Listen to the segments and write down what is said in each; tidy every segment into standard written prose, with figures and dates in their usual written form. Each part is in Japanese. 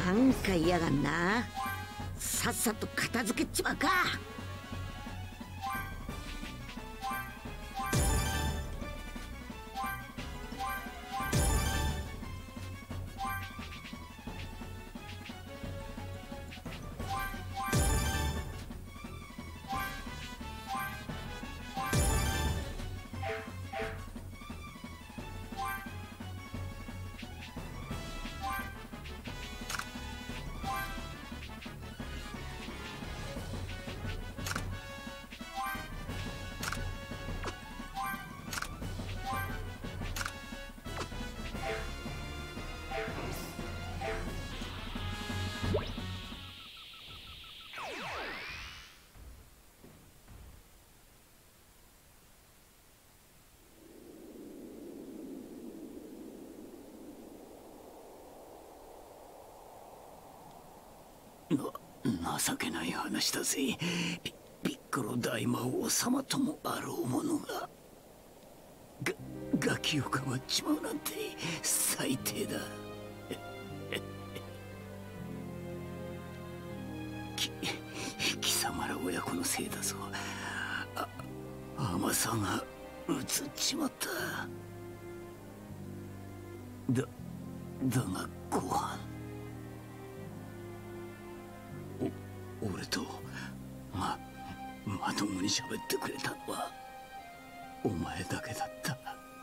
なんか嫌がんな。さっさと片付けちまうか。 情けない話だぜ。ピッコロ大魔王様ともあろうものがガキをかまっちまうなんて最低だ。貴様ら親子のせいだぞ。甘さが移っちまった。だがご飯、俺とまともに喋ってくれたのはお前だけだった。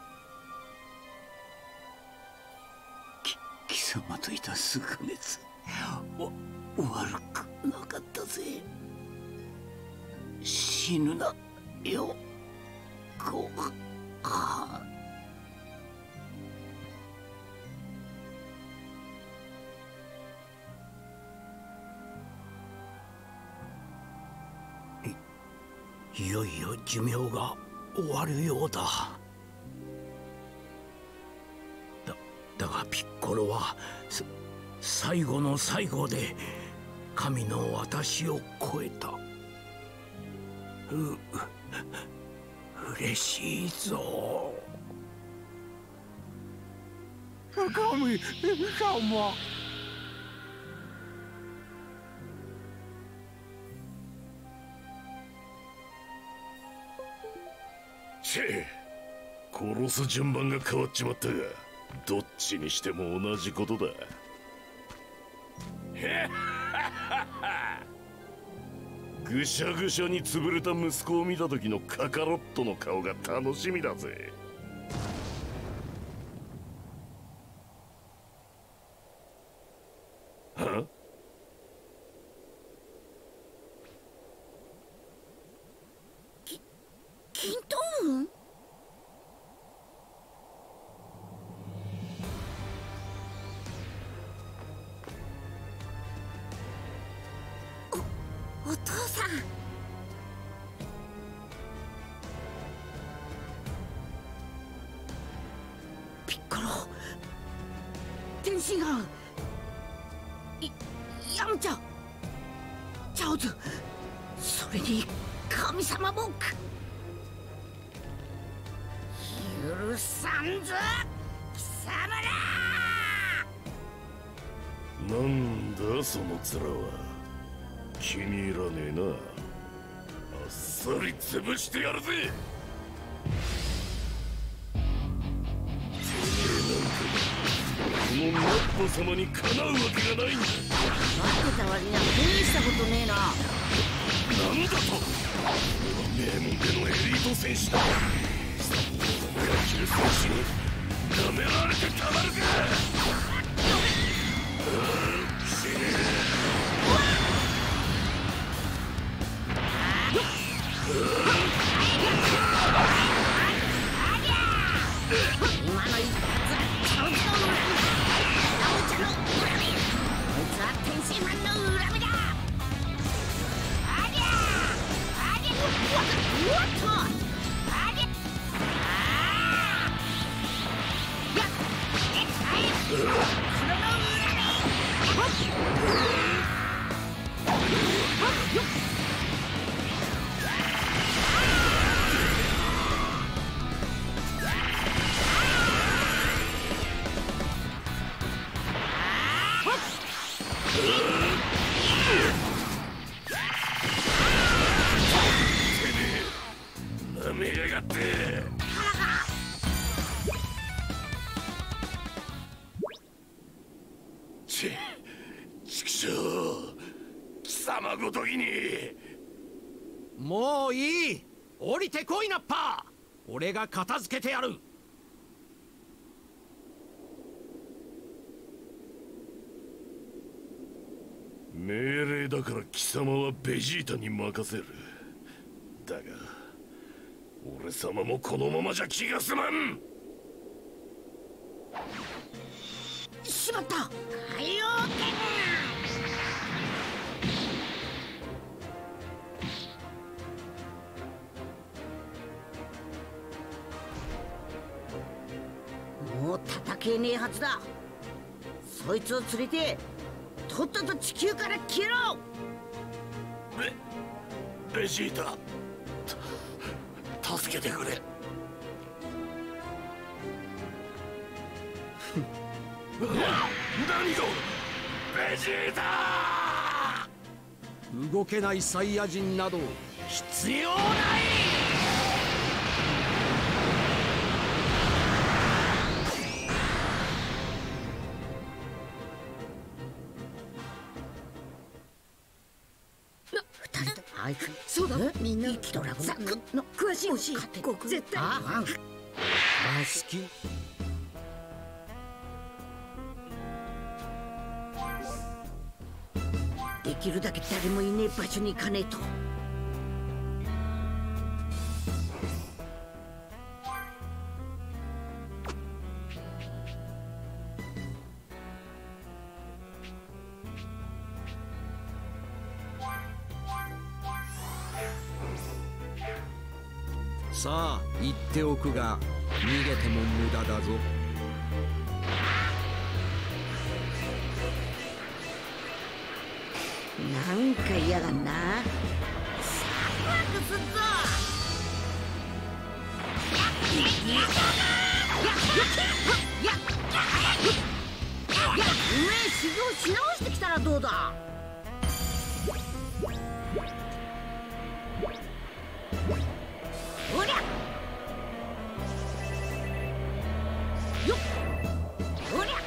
貴様といた数ヶ月悪くなかったぜ。死ぬなよご飯。いよいよ寿命が終わるようだ。だがピッコロは最後の最後で神の私を超えた。嬉しいぞ。 神様。 殺す順番が変わっちまったが、どっちにしても同じことだ。ぐしゃぐしゃに潰れた息子を見た時のカカロットの顔が楽しみだぜ。は？ キントーン？お父さん。ピッコロ、天津飯、ヤムチャ、チャオズ、それに神様も許さんぞ貴様ら。 なんだその面は。気に入らねえな。あっさり潰してやるぜ。てめえなんてこのマッポ様にかなうわけがないんだ。 待ってた割には手にしたことねえな。 なんだと。俺は名門でのエリート選手だ。野球選手に舐められてたまるか。 今の一発はチャオズの恨みだ。ヤムチャの恨み、こいつは天津飯の恨みだ。ありゃありゃ、うわっとありゃあやっこの恨み。 がってちくしょう貴様ごときに。 もういい、降りてこいナッパー。俺が片付けてやる。 命令だから貴様はベジータに任せる。だが俺様もこのままじゃ気が済まん。 しまった、海洋剣。もう戦えねえはずだ。そいつを連れてとっとと地球から消えろ。 ベジータ、助けてくれ。何がベジータ。 動けないサイヤ人など必要ない。 あいつそうだ、みんな生きドラゴンの詳しい欲しい。絶対ああ好き。 できるだけ誰もいねえ場所に行かねえと。 さあ言っておくが、逃げても無駄だぞ。 なんか嫌だな。サクワクすっぞ。おめえ修行し直してきたらどうだ。おりゃよっ、おりゃ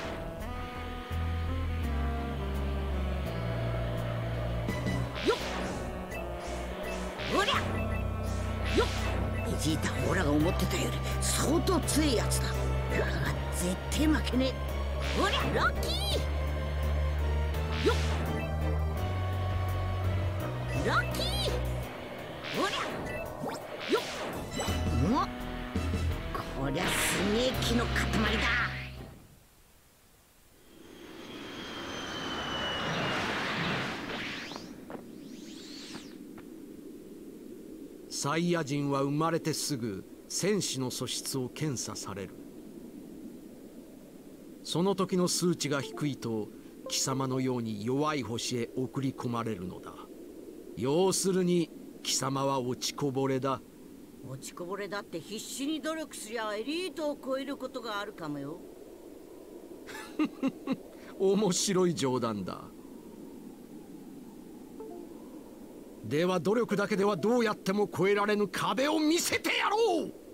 よっ、おりゃよっ。ベジータはオラが思ってたより相当強いやつだ。だから絶対負けねえ。おりゃロッキーよっ、ロッキーおりゃよっ。こりゃすげえ木の塊だ。 サイヤ人は生まれてすぐ戦士の素質を検査される。その時の数値が低いと貴様のように弱い星へ送り込まれるのだ。要するに貴様は落ちこぼれだ。 落ちこぼれだって必死に努力すりゃエリートを超えることがあるかもよ。 面白い冗談だ。では努力だけではどうやっても越えられぬ壁を見せてやろう。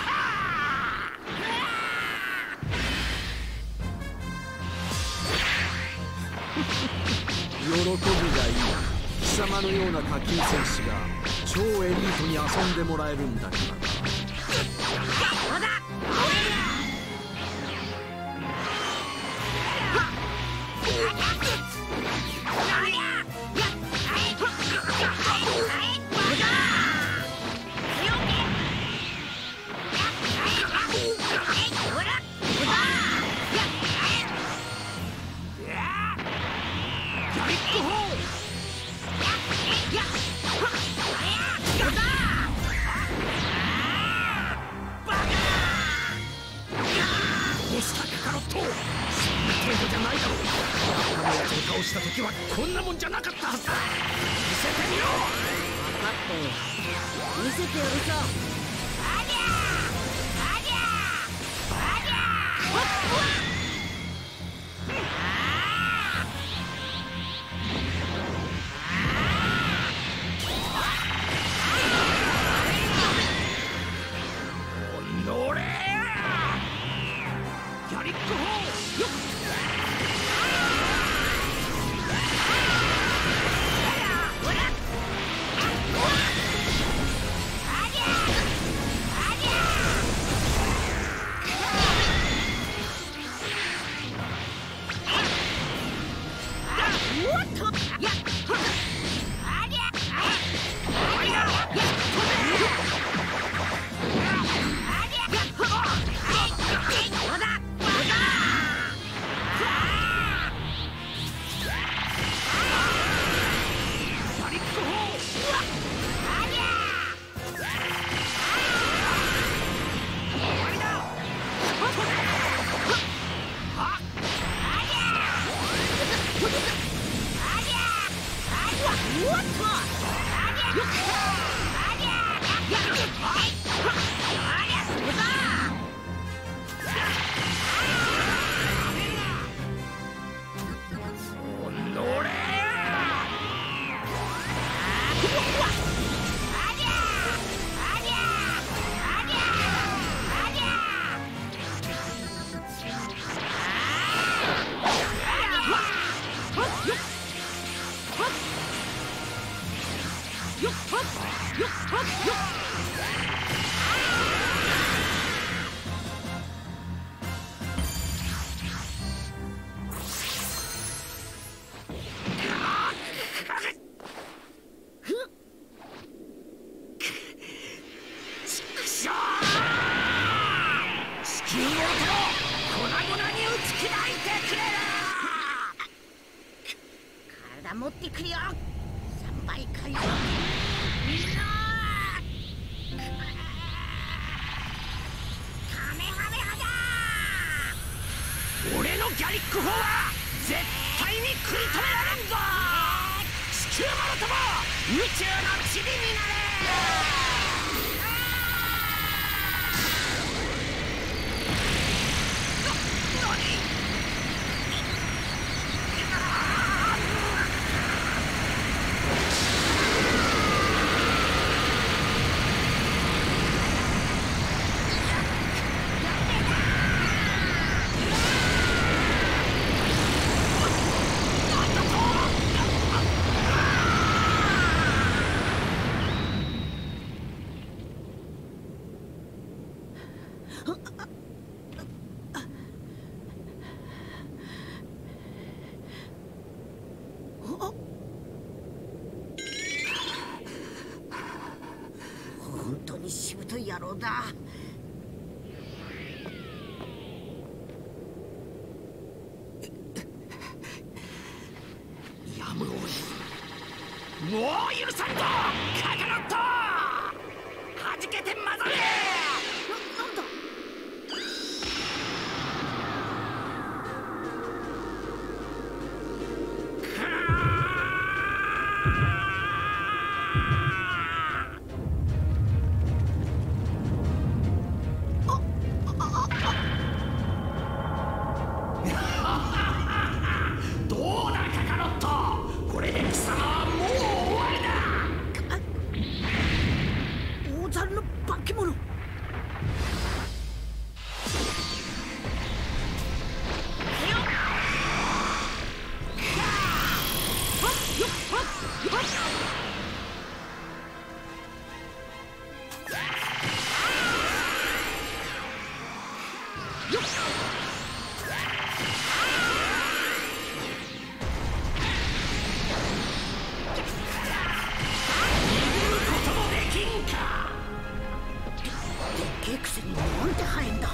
喜ぶがいい。貴様のような下級戦士が超エリートに遊んでもらえるんだからな。倒した時はこんなもんじゃなかったはずだ。見せてみろ。 分かったよ。見せてやるさ。ありゃありゃありゃ砕いてくれる。体持ってくるよ。3倍回復みんなカメハメハだ。 俺のギャリック砲は絶対に食い止められんぞ。地球もろとも宇宙の塵になれ。 本当にしぶとい野郎だ。 やむを得ん。もう許さんぞカカロット。はじけて混ざれ。 なんだ。 どうだカカロット。これで貴様はもう終わりだ。 大猿の化け物。でっけえくせになんて速いんだ。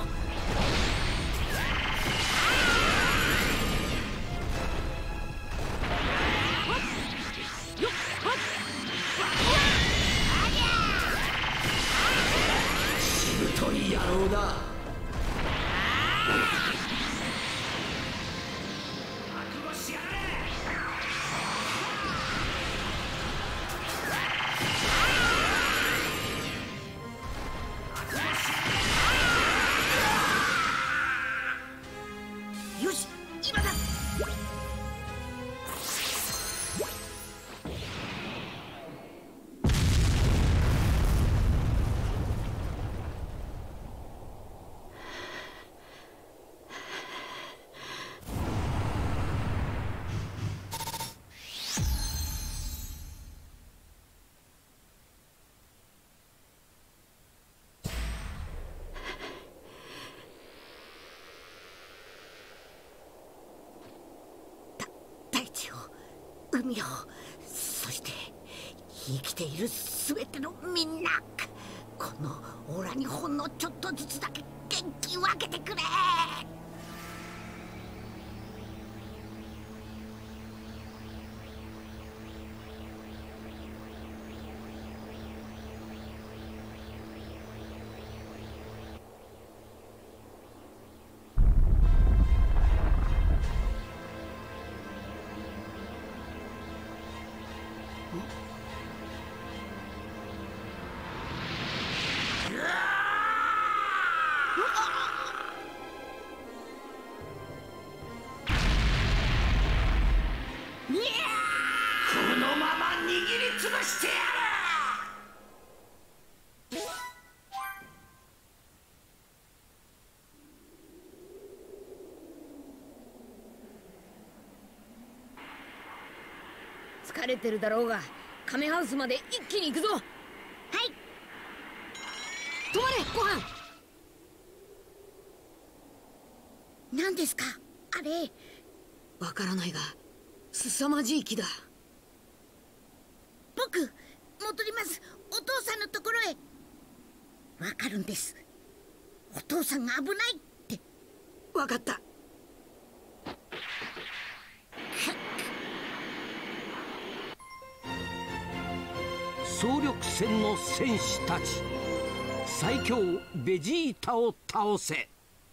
しぶとい野郎だ。 覚悟しやがれ。 よし、今だ。大地を、海を、そして生きているすべてのみんな、このオラにほんのちょっとずつだけ元気分けてくれ。 このまま握りつぶしてやる。 疲れてるだろうが、カメハウスまで一気に行くぞ。はい。止まれ、ご飯。 何ですかあれ。 わからないが、凄まじい木だ。 僕戻ります。お父さんのところへ。わかるんです。お父さんが危ないって。 わかった。 戦の戦士たち、最強ベジータを倒せ。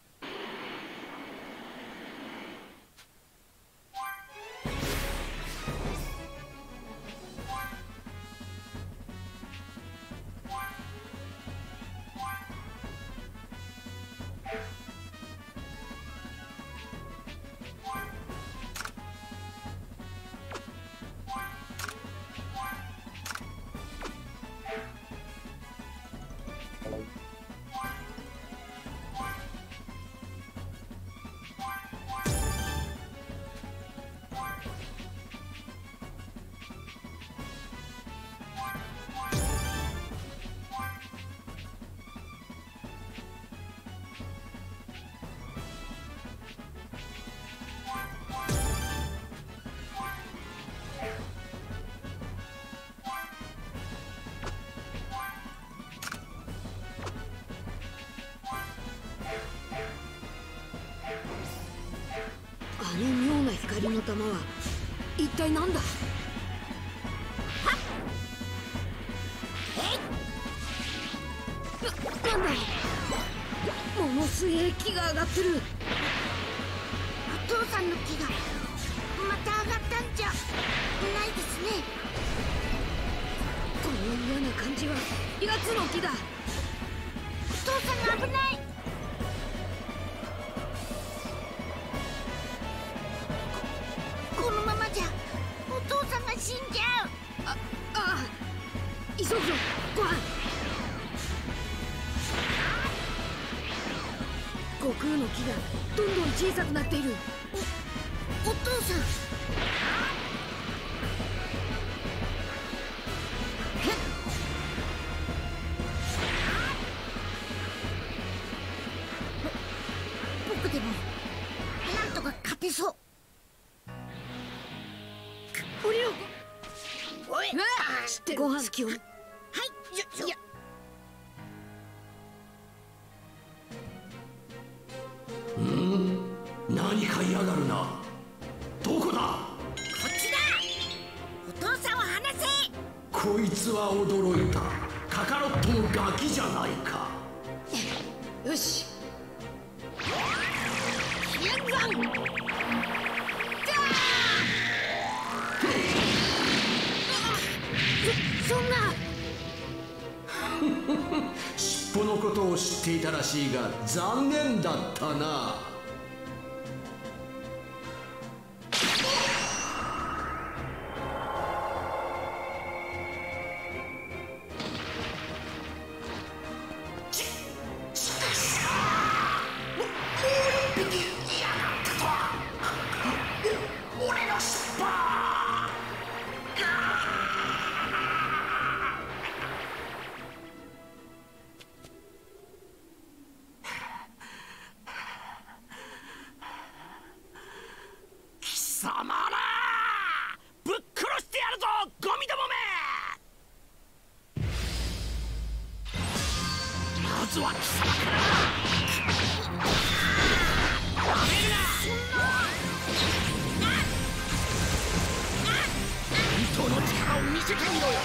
あの妙な光の玉は一体何だ。なんだ、ものすげえ木が上がってる。 お父さんの木がまた上がったんじゃないですね。 この嫌な感じは奴の木だ。 お父さんが危ない。このままじゃお父さんが死んじゃう。 ああ、急ぐぞご飯。悟空の木がどんどん小さくなっている。 お父さん。僕でもなんとか勝てそう。 降りろ。 おい、 知ってる。ご飯好きを。 はい、いや何か嫌がるな。どこだ。 こっちだ。お父さんを離せ。 こいつは驚いた。カカロットのガキじゃないか。 よし、飛燕山。そんな。 尻尾のことを知っていたらしいが残念だったな。貴様らぶっ殺してやるぞ、ゴミどもめ。まずは貴様から。やめるな。本当の力を見せてみろよ。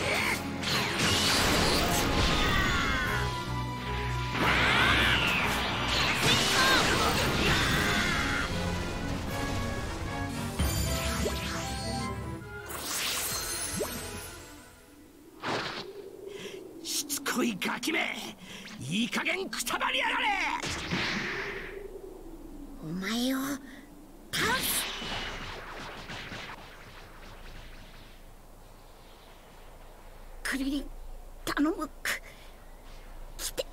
しつこいガキめ、いい加減くたばりやがれ。 お前を倒す。クリリン、頼む。来て。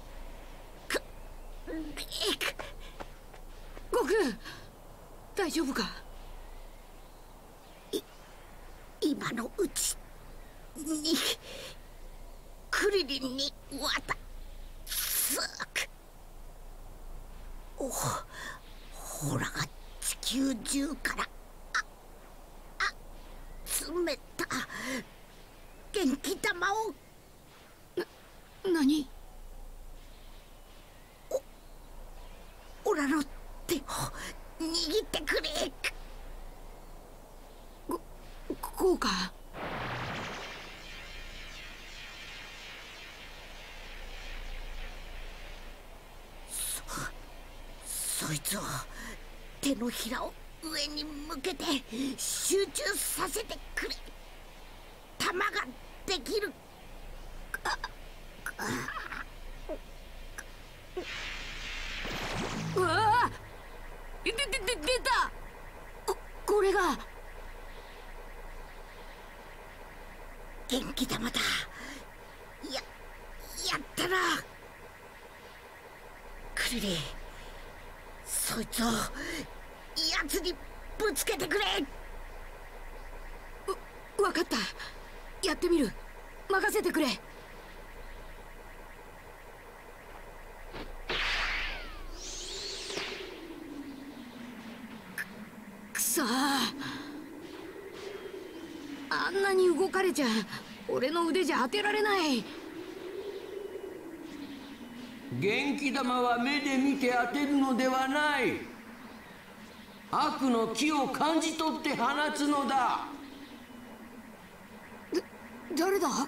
悟空、大丈夫か。 今のうちにクリリンに渡す。お、ほら地球中から集めた元気玉を。 何。 オラの手を握ってくれ。 こうか。 そいつを手のひらを上に向けて集中させてくれ。弾ができる。 うわあ、出た。これが元気玉だ。やったな。クリリン、そいつを奴にぶつけてくれ。 わかった。やってみる。任せてくれ。くそー、あんなに動かれちゃ俺の腕じゃ当てられない。 元気玉は目で見て当てるのではない。悪の気を感じ取って放つのだ。 誰だ？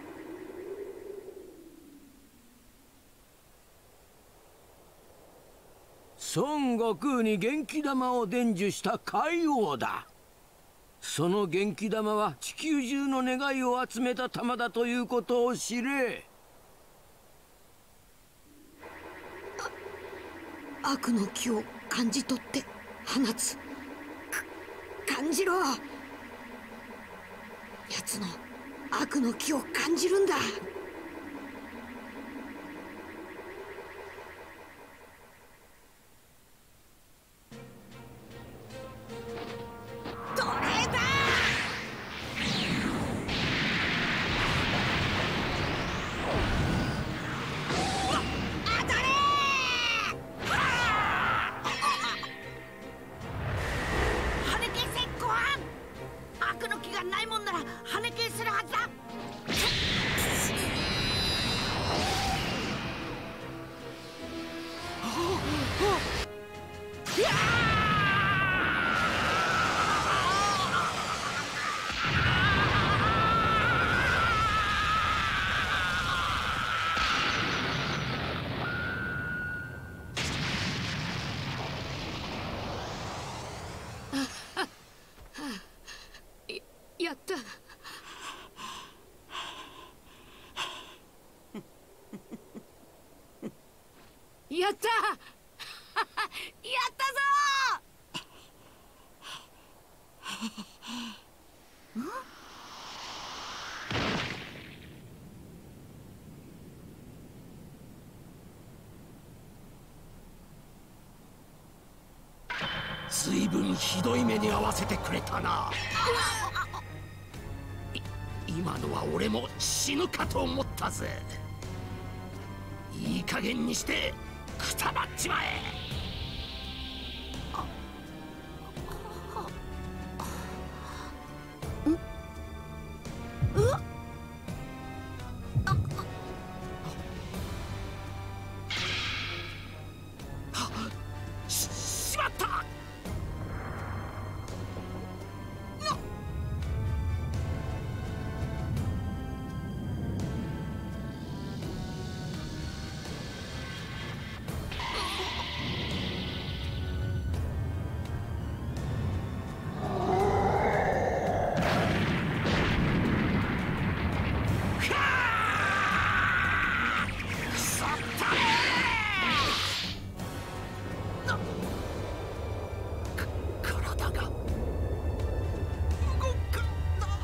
孫悟空に元気玉を伝授した海王だ。その元気玉は地球中の願いを集めた玉だということを知れ。 悪の気を感じ取って放つ。感じろ。奴の悪の気を感じるんだ。 どれだ。当たれ。跳ね消せご飯。悪の気がないもんなら跳ね消せるはずだ。 やった。やった。やったぞ。 ずいぶんひどい目に遭わせてくれたな。今のは俺も死ぬかと思ったぜ。いい加減にしてくたばっちまえ。しまった。体が動くんだ。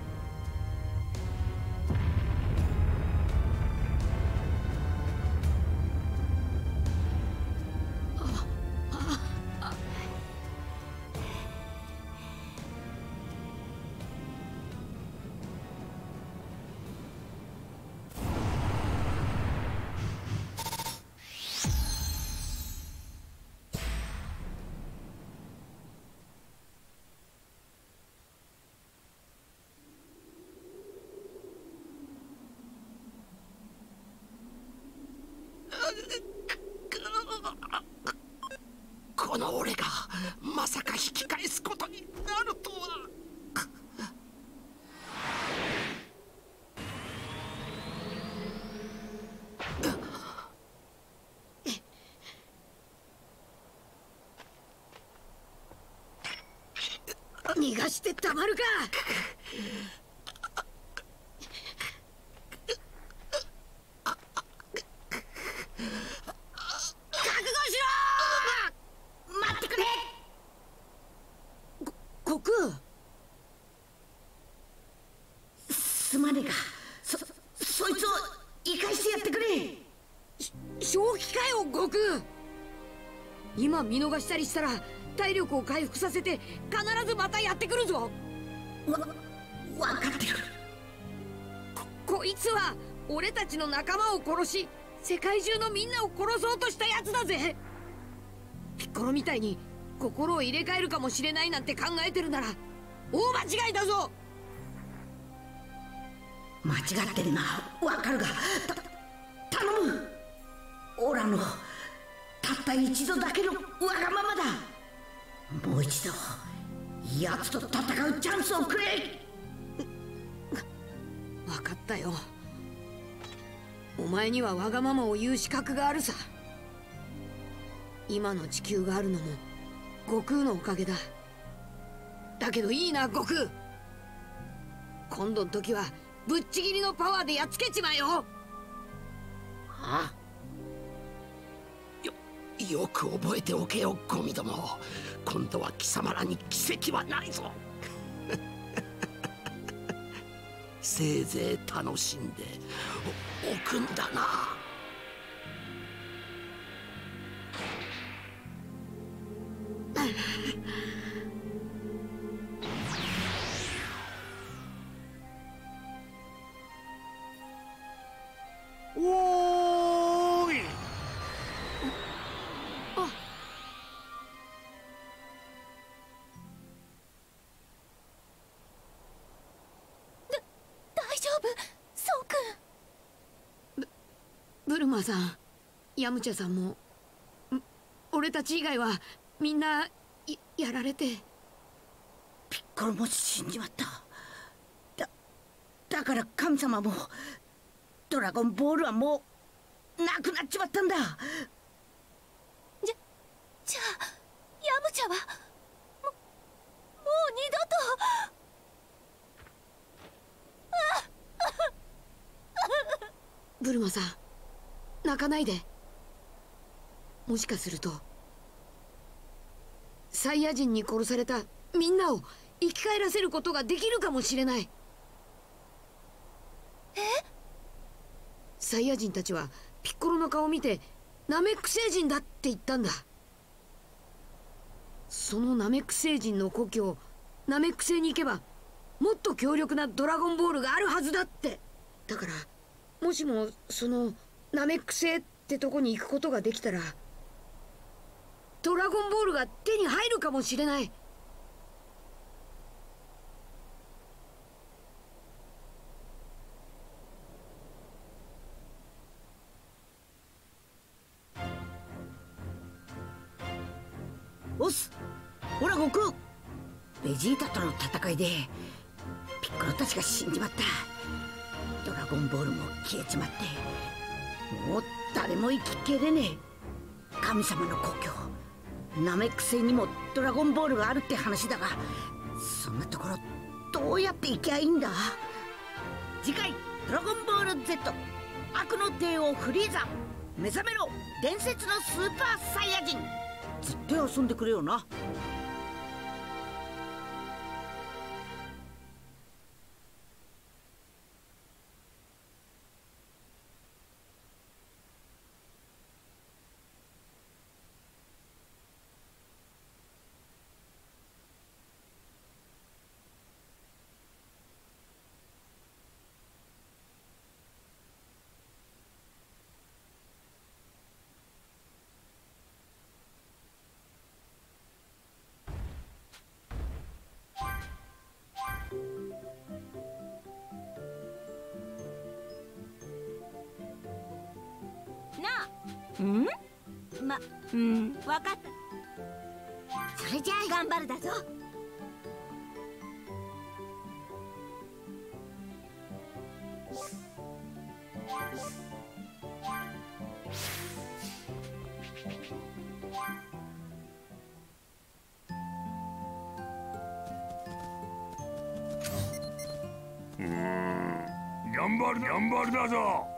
この俺がまさか引き返すことになるとは。 逃がしてたまるか。覚悟しろ。待ってくれ。悟空、すまねえが、そいつを生かしてやってくれ。正気かよ悟空。今見逃したりしたら体力を回復させて必ずまたやってくるぞ。分かってる。こいつは俺たちの仲間を殺し世界中のみんなを殺そうとしたやつだぜ。ピッコロみたいに心を入れ替えるかもしれないなんて考えてるなら大間違いだぞ。間違ってるな、わかるが、頼む。オラのたった一度だけのわがままだ。もう一度奴と戦うチャンスをくれ。分かったよ。お前にはわがままを言う資格があるさ。今の地球があるのも悟空のおかげだ。だけどいいな悟空、今度の時はぶっちぎりのパワーでやっつけちまえよ。 はあ、よく覚えておけよゴミども。今度は貴様らに奇跡はないぞ。せいぜい楽しんでおくんだな。 おーい。 大丈夫、そうくん。 ブルマさん、ヤムチャさんも俺たち以外はみんなやられて。ピッコロも死んじまった。だから神様もドラゴンボールはもうなくなっちまったんだ。 じゃあヤムチャはもう二度と。 ブルマさん、泣かないで。もしかするとサイヤ人に殺されたみんなを生き返らせることができるかもしれない。サイヤ人たちはピッコロの顔を見てナメック星人だって言ったんだ。そのナメック星人の故郷ナメック星に行けばもっと強力なドラゴンボールがあるはずだって。だからもしもそのナメック星ってとこに行くことができたらドラゴンボールが手に入るかもしれない。オス、ほら悟空、ベジータとの戦いでピッコロたちが死んじまった。ドラゴンボールも消えちまってもう誰も生ききれねえ。神様の故郷ナメック星にもドラゴンボールがあるって話だが、そんなところどうやって行きゃいいんだ。次回ドラゴンボール Z 悪の帝王フリーザ、目覚めろ伝説のスーパーサイヤ人。絶対遊んでくれよな。 わかった。それじゃあ頑張るだぞ。 りだぞ。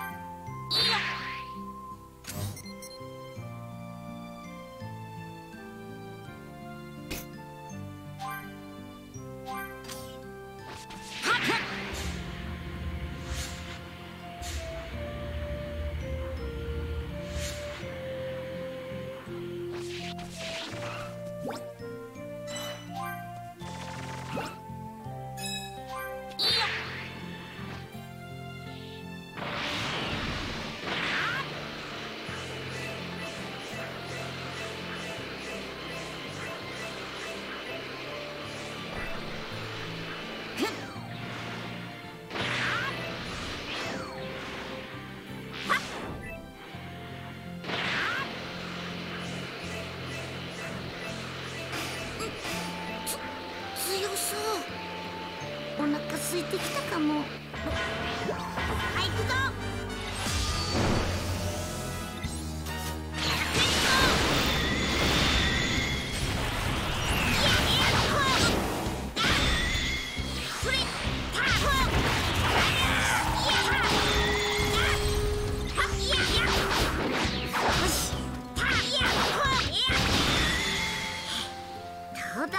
強そう。お腹空いてきたかも。はい、行くぞ。どうだ。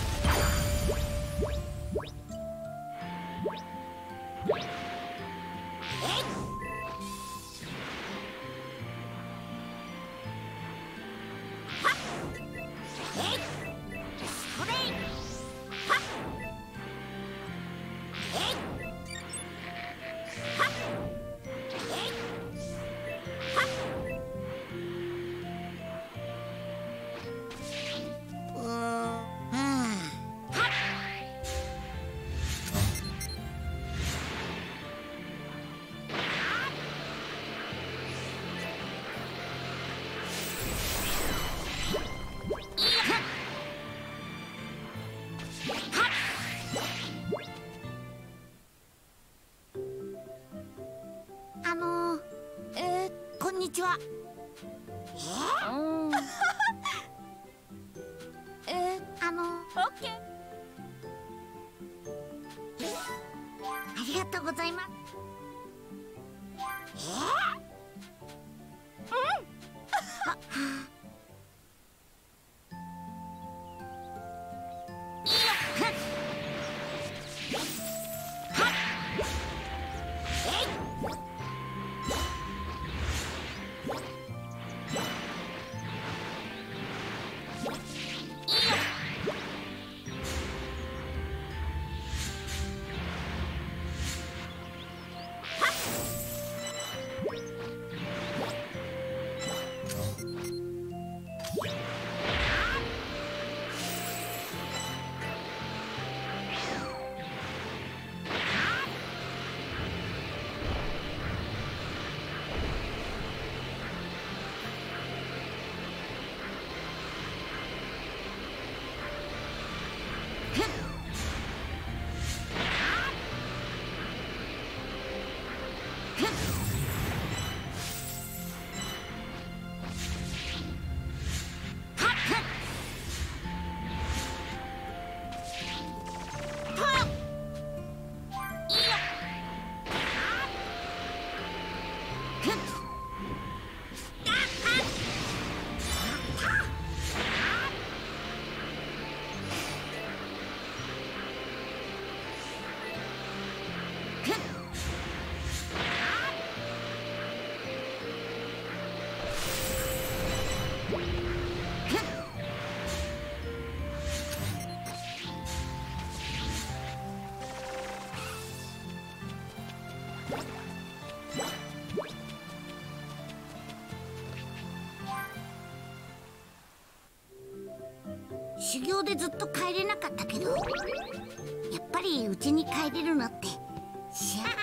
こんにちは。オッケー。ありがとうございます。修行でずっと帰れなかったけど、やっぱり家に帰れるのって幸せ。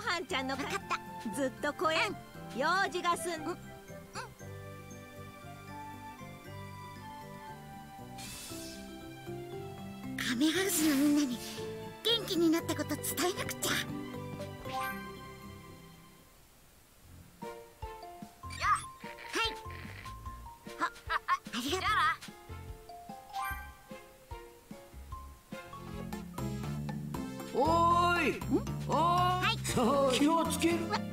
はんちゃんのかかった。ずっと来えん。用事がすん。 カメハウスのみんなに元気になったこと伝えなくちゃ。ありがとう。 おーい。おーい。気をつける。 はい。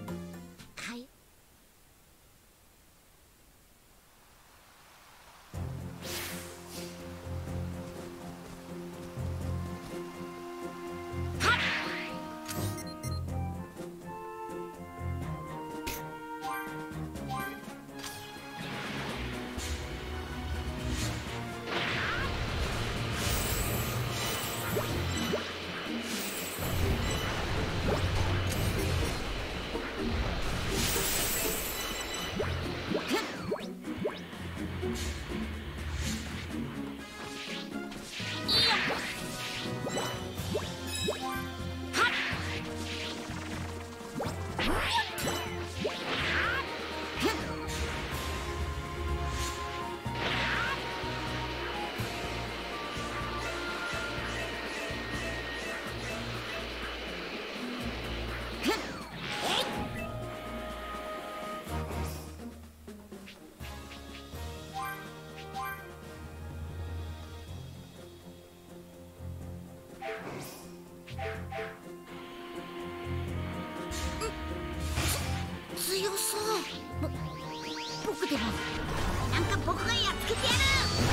強そう。僕でもなんか僕がやっつけてやる。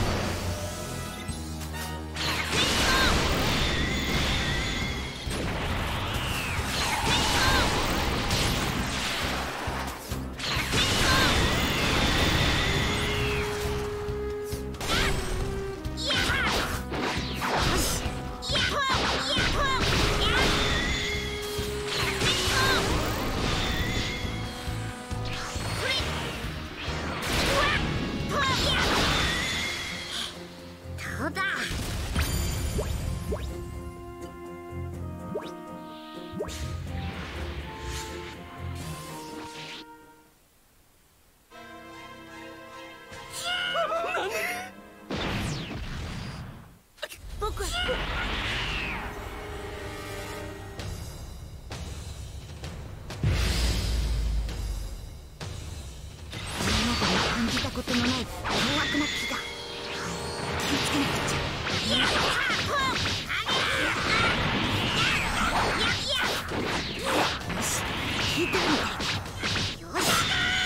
僕感じたことのない凶悪な気が。気をつけなくちゃ。よし、聞いてるみたいだ。よし。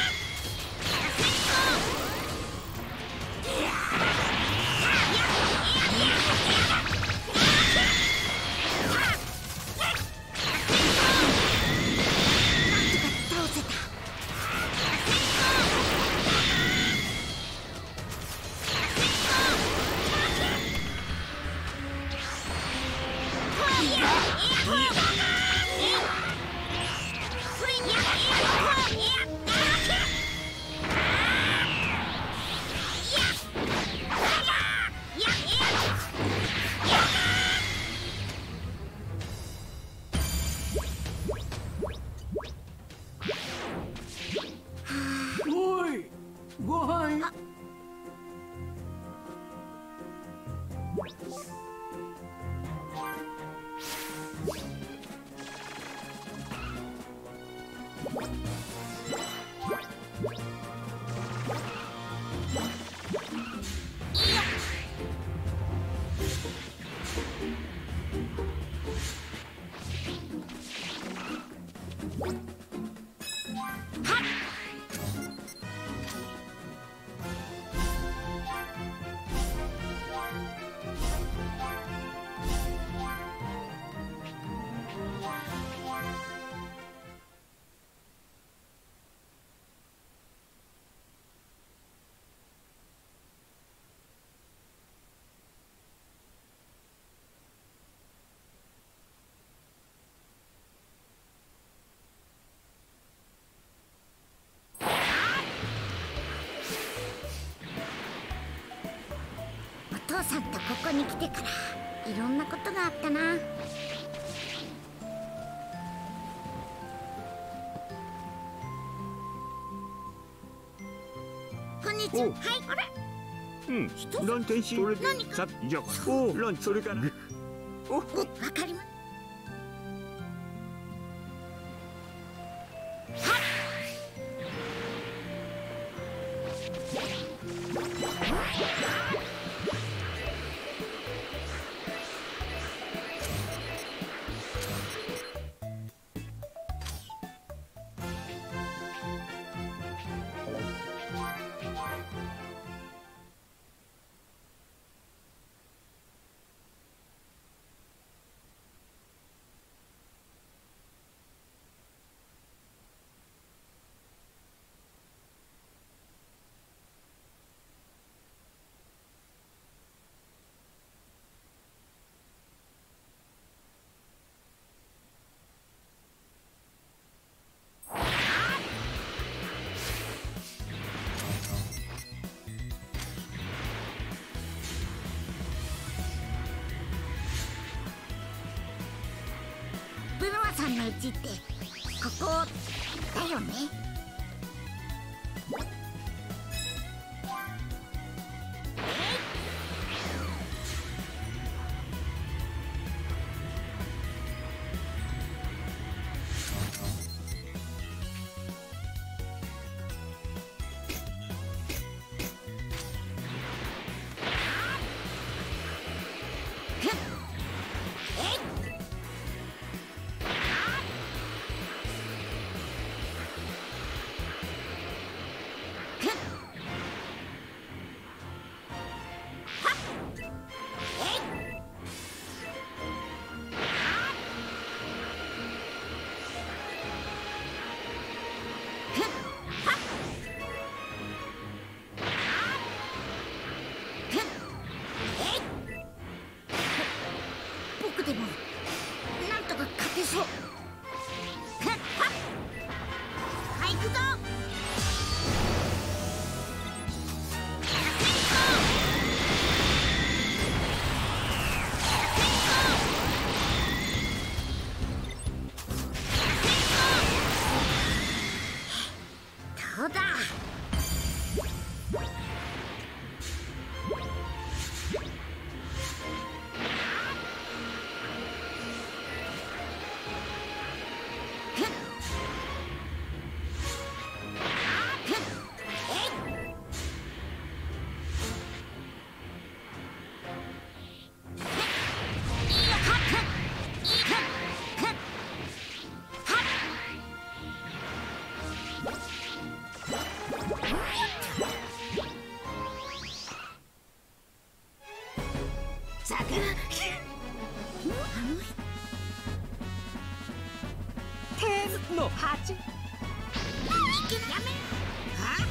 おい、ご飯。お父さんとここに来てからいろんなことがあったな。 こんにちは。はい、あれ。 ラン天使それで何かさじゃあおランそれからおわかりま。ブルマさんの家ってここだよね。僕でもなんとか勝てそう。はい、行くぞ。どうだ。ザグ天の鉢。 やめ。あ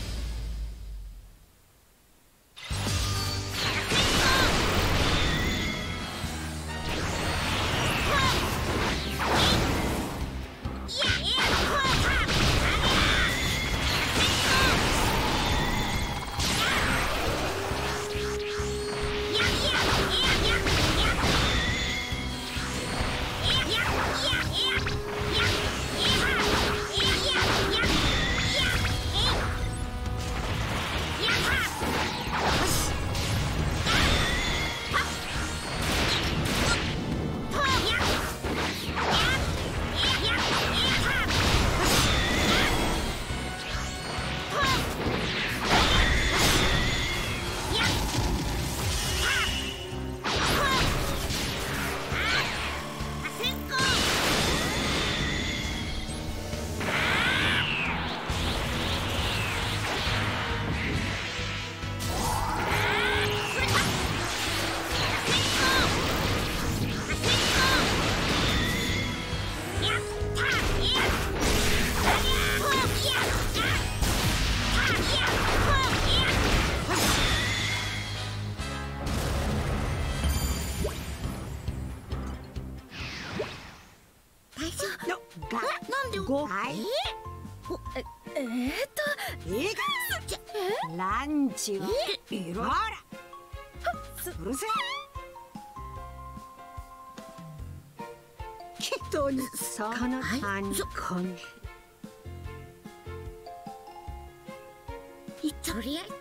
なんでごはいランチはいろ。ほらうるせえ。きっとその単にこんとりあえず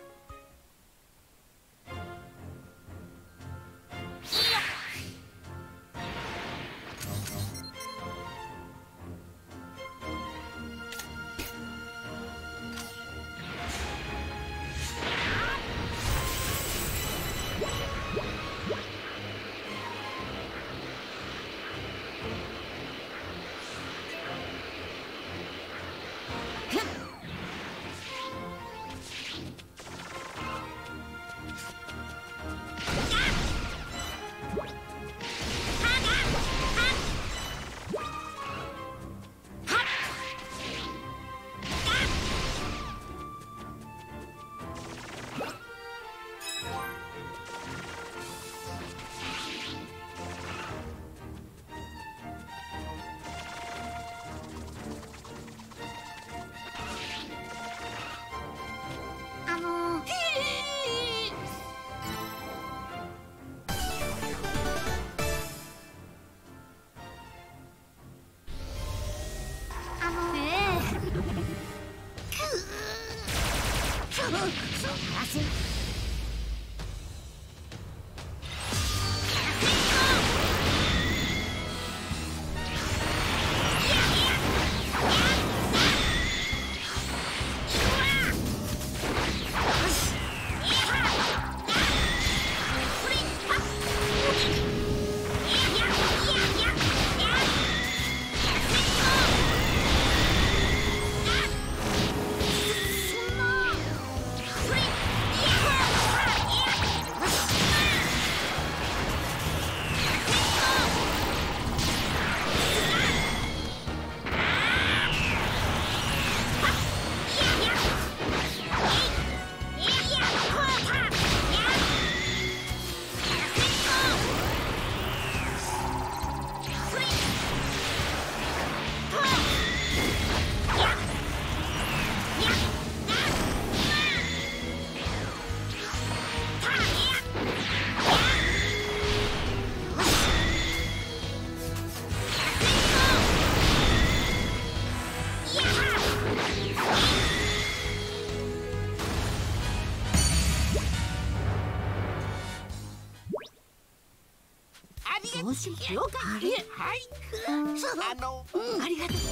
よし了解。はい。ありがとう。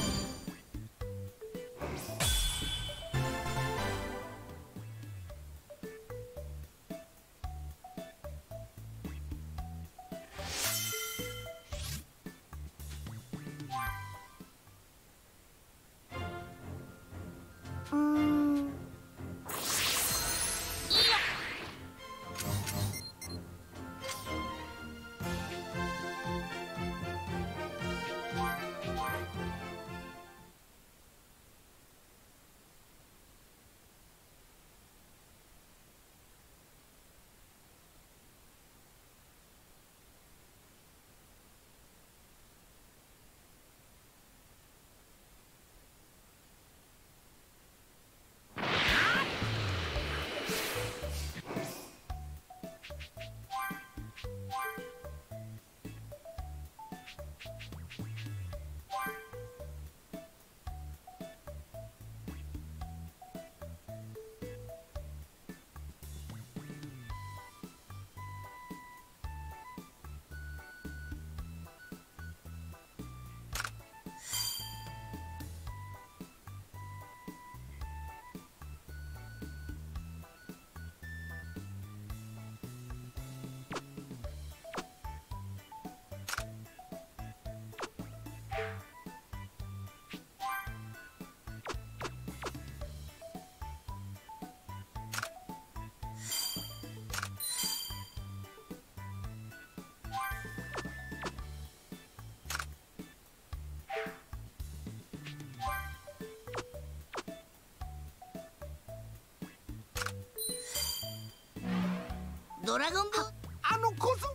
ドラゴンボールあの小僧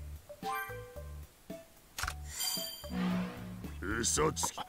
嘘つき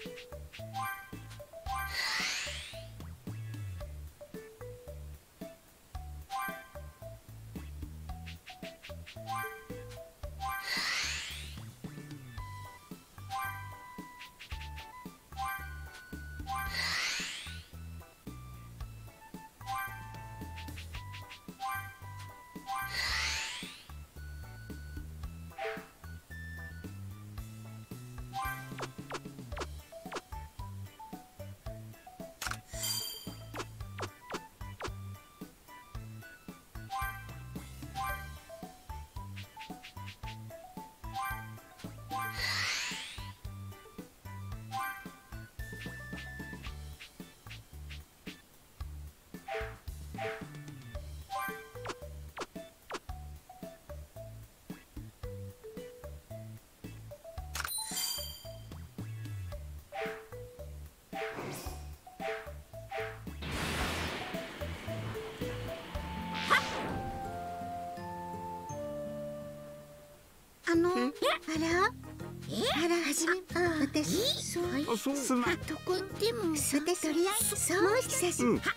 あら、はじめ、私、 そうすまん。 とこでも、私、とりあえず、そう久しぶり。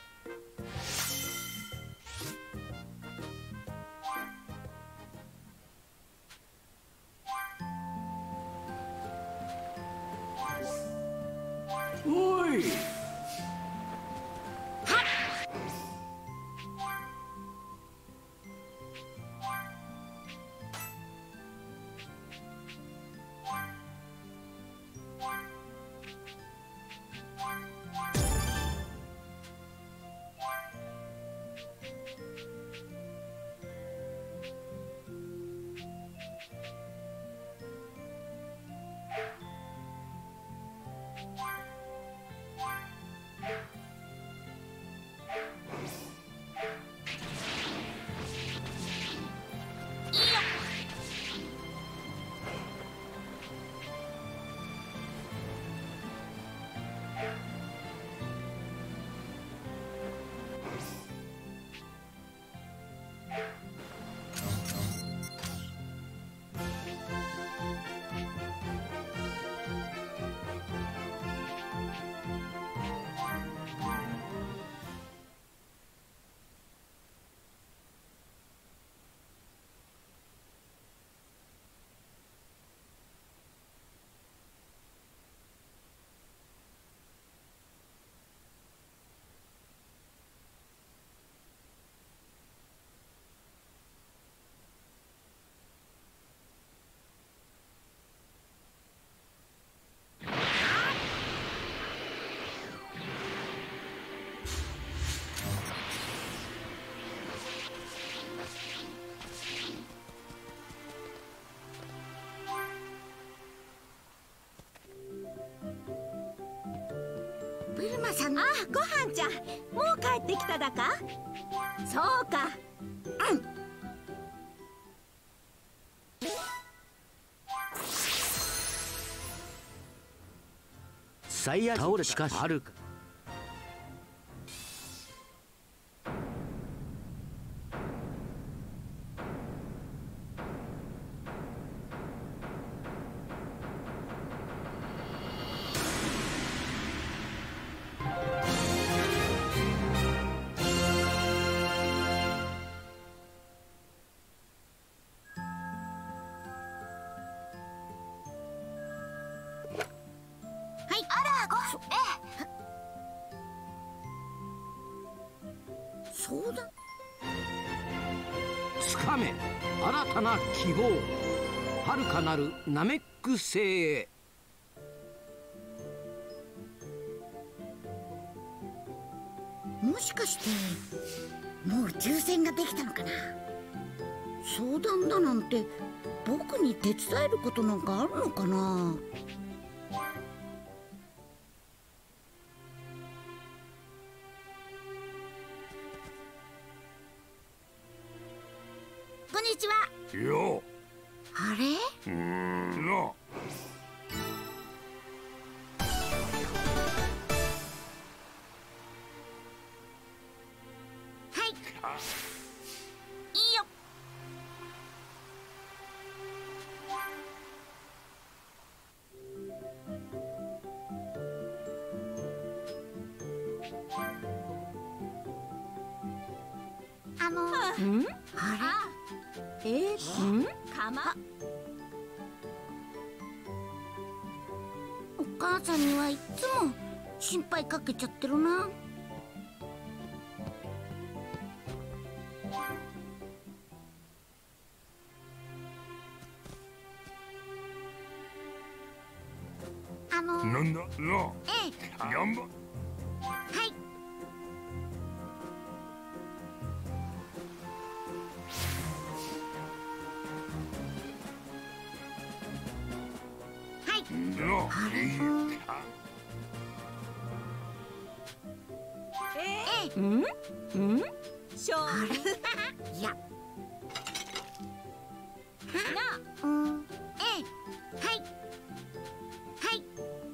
おい。 ブルマさん。 あ、ごはんちゃん、もう帰ってきただか。そうか。 サイヤ人倒れた。しかしあるか。 そうだ。 つかめ新たな希望、遥かなるナメック星へ。 もしかしてもう宇宙船ができたのかな。相談だなんて僕に手伝えることなんかあるのかな。 こんにちは。 よあれ？ な。 いいよ。 かま。 お母さんにはいつも心配かけちゃってるな。 なんだな。頑張。 はい。 しょう。 いや。はい。はい。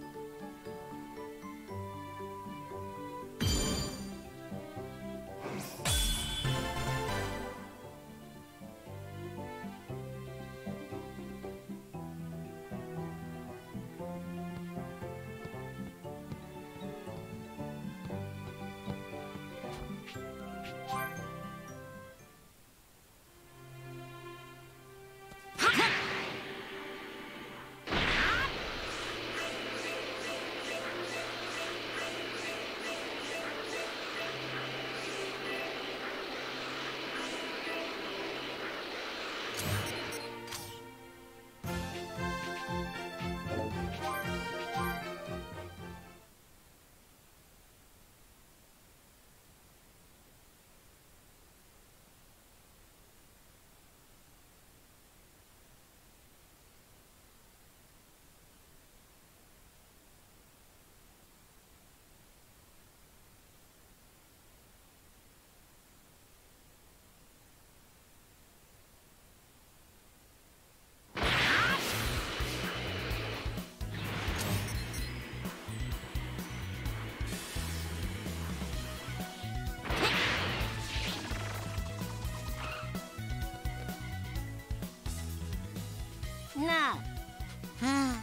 なあ。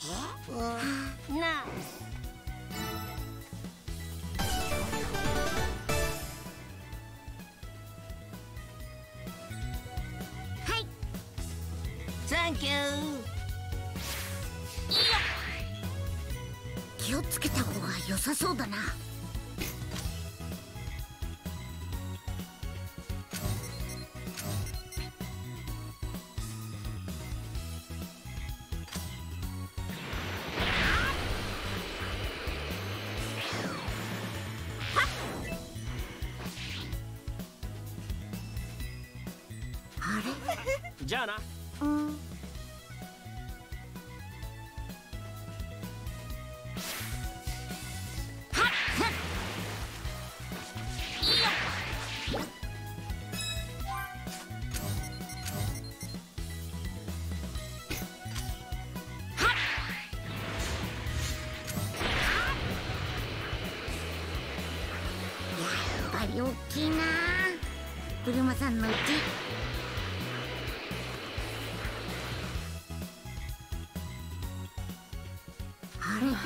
なあ。 はい。 サンキュー。 気をつけた方が良さそうだな。 じゃあな。 やっぱり大きいな。車さんのうち。あれ。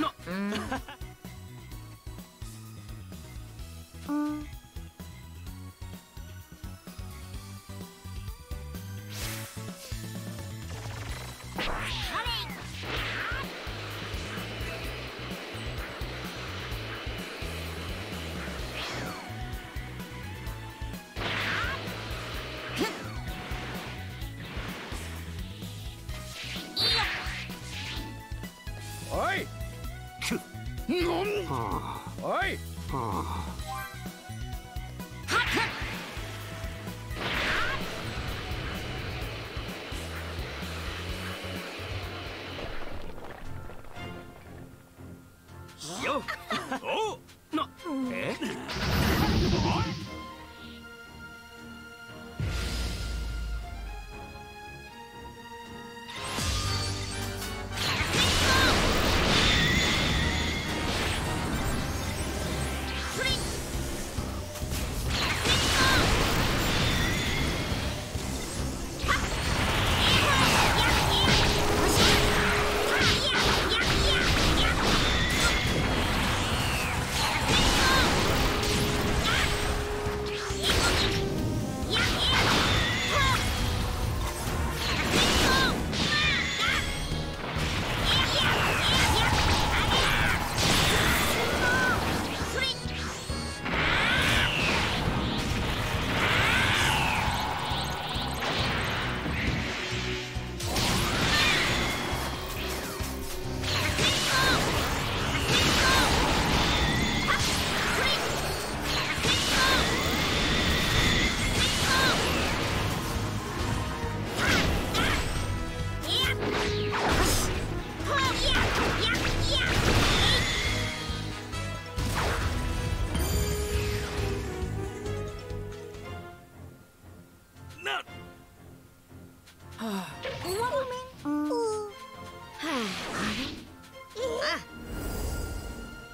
おい。おい。よ。お。な。え。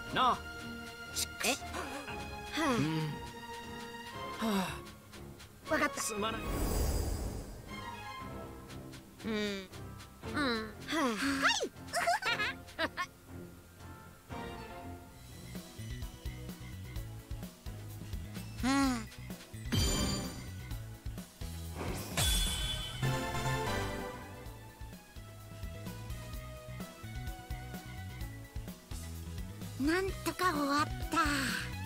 なあ。 わかった。 すまない。 なんとか終わった。